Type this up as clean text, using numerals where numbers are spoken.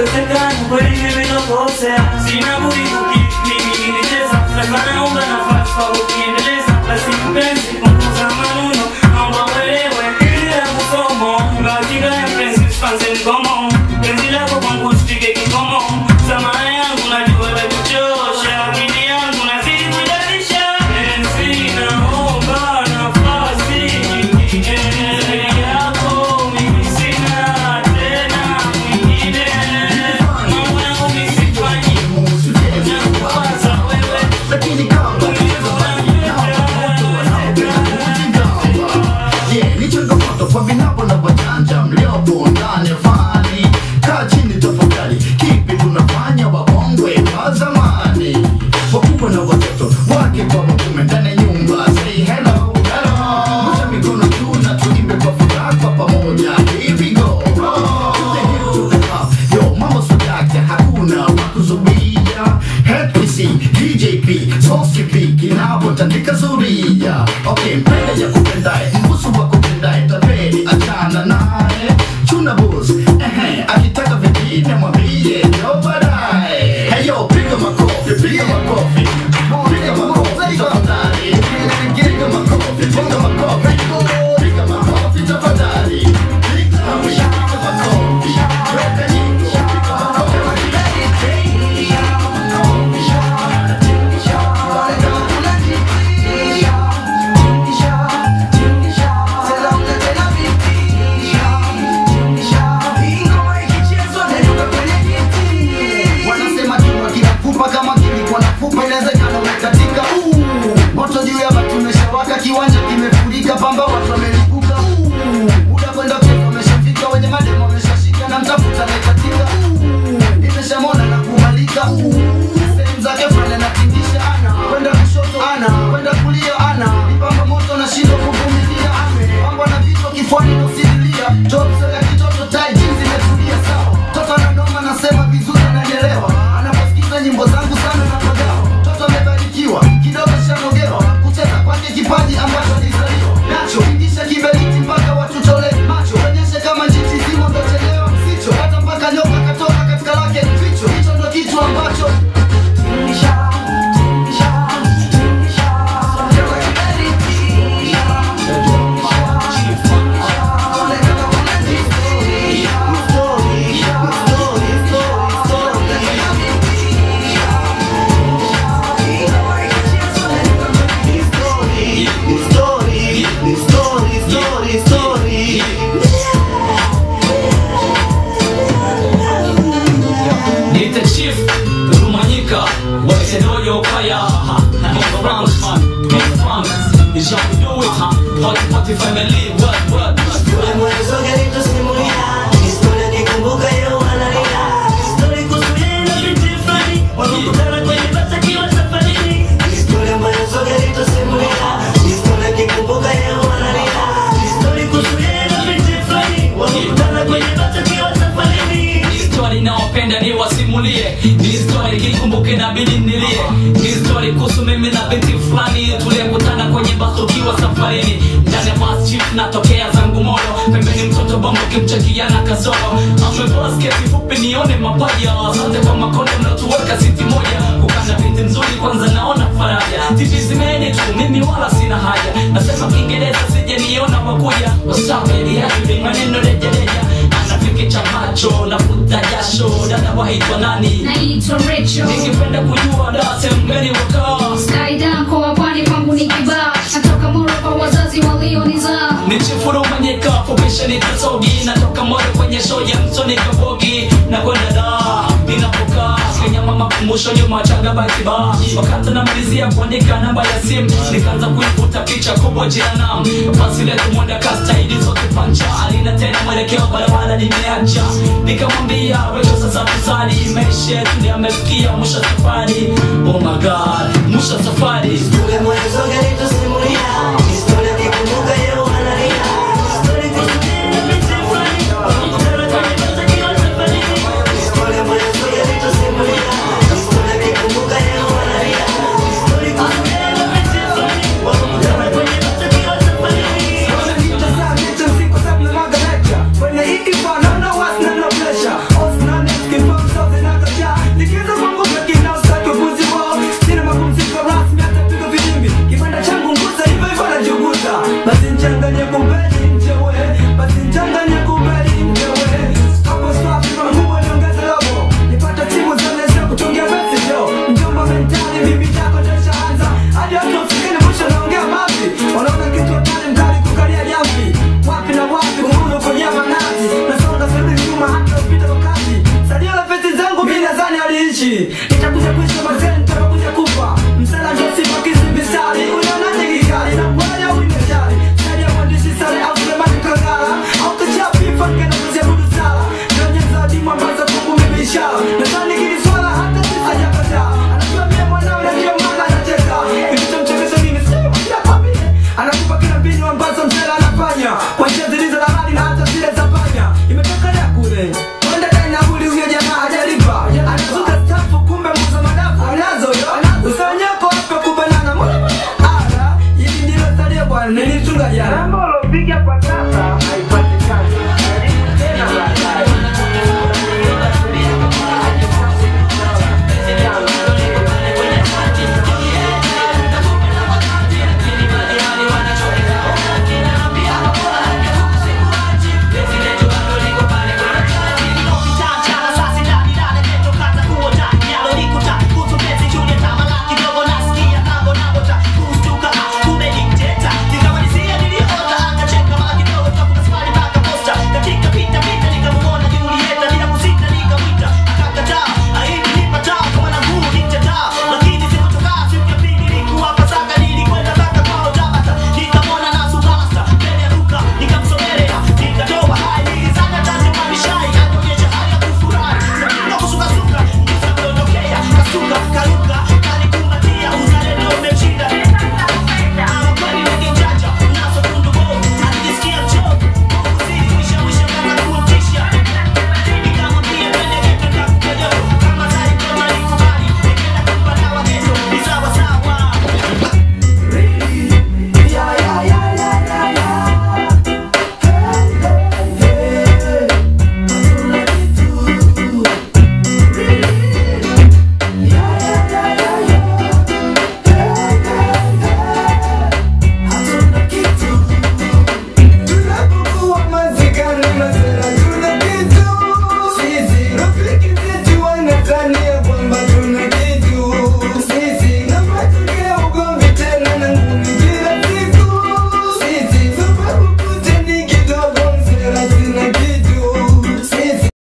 Inawezekana kweli mimi nakosea, sina budi kukinieleza, sasa naomba nafasi kwa kukiendeleza, basi mpenzi punguza maneno, naomba uelewe ili ya kusomo, katika ya mpenzi usipanze mgomo, penzi lako kwangu usipige kikomo, samana yangu najua kuchosha, akili yangu nazidi kudadisha, penzi naomba nafasi nyingine yako, mimi sina tena mwingine, mambo yangu mimi sifanyi, nakuwaza wewe, lakini kama ni changamoto kwa vinabo na wajanja mliopo ndani fani. Kaa chini tafakari, kipi tunafanya wabongwe wa zamani, wakubwa na watoto wake kwa wakume ndani ya nyumba. Say hello, hello, rusha mikono juu na tuimbe kwa furaha kwa pamoja. Here we go, to the hip, to the top. Yo mama sudakta, hakuna wakuzuia. HPC, DJP, Saucy P, kinapotandika zuria. Okay, mbele ya kupendae, mbusu wa kupendae, tapeli achana nae. Chuna bus, akitaka vingine mwambie ndio baadaye. Hey yo, piga makofi, piga makofi, piga makofi tafadhali, piga makofi, piga makofi, piga makofi tafadhali, piga makofi, weka nyingo, piga makofi. Wanasema kinywa kinakupa kama kilikuwa nakupa, inawezekana umekatika. Moto juu ya bati umeshawaka, kiwanja kimefurika, pamba watu wamelipuka. Unakwenda kwa wameshafika, wenye mademo wameshashika, na mtafuta amekatika. Nimeshamona na kumalika, sehemu zake pale natingisha, ana kwenda kushoto, ana kwenda kulia, ana nipamba moto na shindo kuvumilia, pamba na vichwa kifuani na usidilia, topso ya kitoto tai jinsi imetulia sawa. Toto anadoma nasema vizuri ananielewa, anaposikiza nyimbo zangu sana na pagawa. Toto amebarikiwa, kidogo shanogewa, kucheza kwake kipaji ambacho alizaliwa nacho. Ingisha kibeliti mpaka watu tole macho, onyeshe kama njiti zimo ndo chelewa msicho, hata mpaka nyoka katoka katika lake ficho. Hicho ndo kitu ambacho ni story kikumbuke na bidi nilie. Ni story kuhusu mimi na binti fulani, tulikutana kwenye basi kiwa safarini, ndani ya bus chief natokea zangu moyo, pembeni mtoto bombo kimchakiana kasoro, amevaa sketi fupi nione mapaja. Asante kwa makondo mnatuweka siti moja, kukanda binti mzuri kwanza naona faraja. TV zimeni tu mimi wala sina haja, nasema Kiingereza sije niona wakuja. Wasafiri hadi maneno rejereja, anafikicha macho na futa jasho. Dada waitwa nani? Naitwa Rachel. Ningependa kujua da sembeni wakaa Skydan kwa pwani kwangu ni kibaa, natoka Moro kwa wazazi walionizaa. Nichifuru manyeka fubisha nitasogi, natoka Moro kwenye show ya Msoni Kabogi. Na kwenda da ninapokaa Kenya mama kumbusho nyuma changa baki ba. Wakati namalizia kuandika namba ya simu, nikaanza kuifuta picha kubwa jana. Basi letu mwenda kasta hidi zote pancha, alina tena mwelekeo barabara nimeacha. Nikamwambia wewe sasa tusali, maisha yetu yamefikia mwisho safari. Oh my god, mwisho safari. Ule mwezo gani tusimulia, historia kikumbuka yeo wanalia. Story kusudia binti fulani, wakutana kwenye bata kiwa safari. Ule mwezo gani tusimulia, historia kikumbuka yeo wanalia. Story kusudia binti fulani, wakutana kwenye bata kiwa safari. When you eat it for no was no pleasure. Us no next give up. nadhani